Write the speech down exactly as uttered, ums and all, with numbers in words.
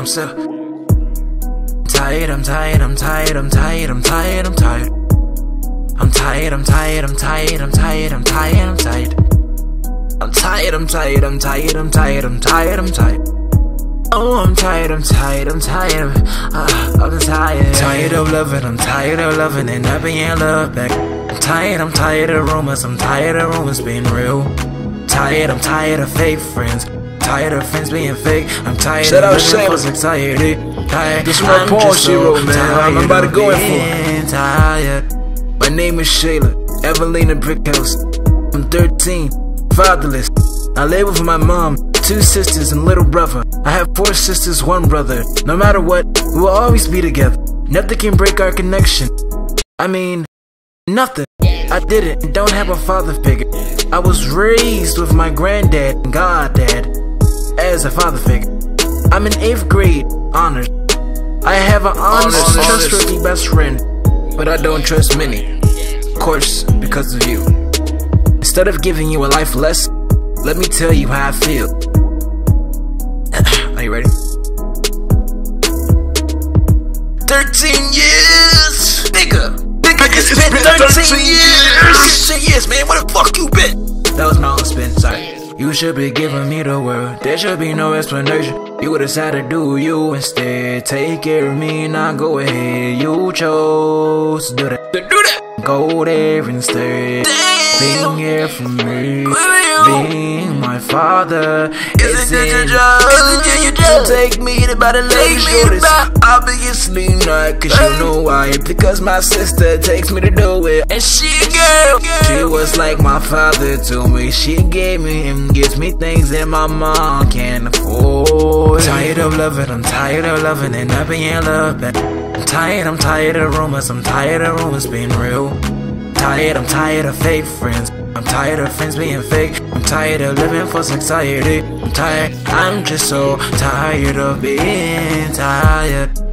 I'm so tired, I'm tired, I'm tired, I'm tired, I'm tired, I'm tired. I'm tired, I'm tired, I'm tired, I'm tired, I'm tired, I'm tired. I'm tired, I'm tired, I'm tired, I'm tired, I'm tired, I'm tired. Oh, I'm tired, I'm tired, I'm tired, uh, I'm tired. Tired of loving, I'm tired of loving and not being loved back. I'm tired, I'm tired of rumors, I'm tired of rumors being real. Tired, I'm tired of fake friends. Tired of friends being fake. I'm tired Shout of living for anxiety. Tired. This is my poem she wrote, man. I'm about to go in for. Tired. My name is Shayla, Evelina Brickhouse. I'm thirteen, fatherless. I live with my mom, two sisters and little brother. I have four sisters, one brother. No matter what, we will always be together. Nothing can break our connection. I mean, nothing. I didn't and don't have a father figure. I was raised with my granddad and goddad as a father figure. I'm in eighth grade, honors. I have an honest, honest, trustworthy best friend, but I don't trust many. Of course, because of you. Instead of giving you a life lesson, let me tell you how I feel. Are you ready? Thirteen years, nigga. Nigga, it's been thirteen years. thirteen years, man. Where the fuck you been? That was my own spin. Sorry. You should be giving me the world. There should be no explanation. You decided to do you instead. Take care of me, now go ahead. You chose to do that. To do that. Go there instead. Being here for me, being my father. Isn't it your job? Isn't it your job? Take me to by the lady shoulders. Obviously not, cause you know why. Because my sister takes me to do it. And she a girl. She was like my father to me. She gave me and gives me things that my mom can't afford. Tired of loving, I'm tired of loving and not being loved. I'm tired, I'm tired of rumors, I'm tired of rumors being real. Tired, I'm tired of fake friends. I'm tired of friends being fake. I'm tired of living for society. I'm tired, I'm just so tired of being tired.